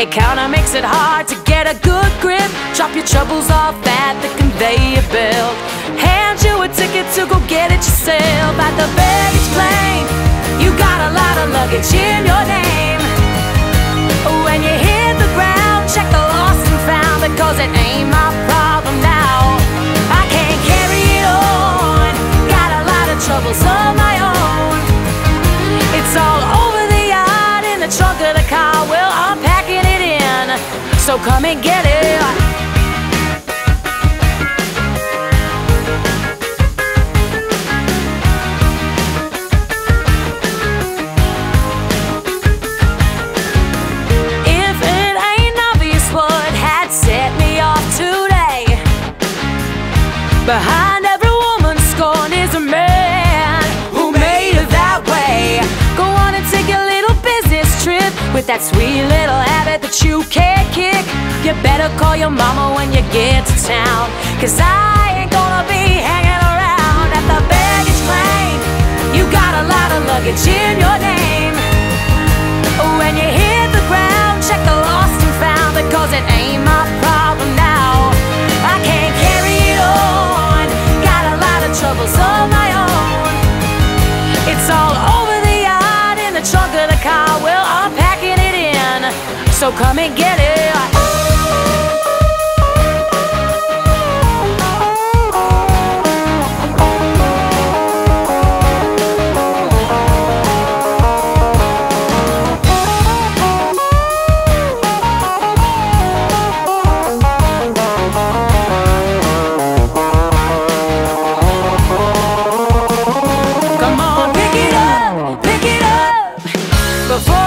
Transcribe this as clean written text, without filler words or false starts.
It kinda makes it hard to get a good grip. Drop your troubles off at the conveyor belt. Hand you a ticket to go get it yourself. At the baggage claim, you got a lot of luggage in your name. When you hit the ground, check the lost and found, because it ain't my problem now. I can't carry it on, got a lot of troubles of my own. It's all over the yard, in the trunk of the car. Well, I'm packing it in, so come and get it. Behind every woman's scorn is a man who made her that way. Go on and take a little business trip with that sweet little habit that you can't kick. You better call your mama when you get to town, 'cause I ain't gonna be hanging around. At the baggage claim, you got a lot of luggage in your name. When you hit the ground, check the lost and found, because it ain't my problem now. I can't carry it on, troubles of my own. It's all over the yard, in the trunk of the car. Well, I'm packing it in, so come and get it. Before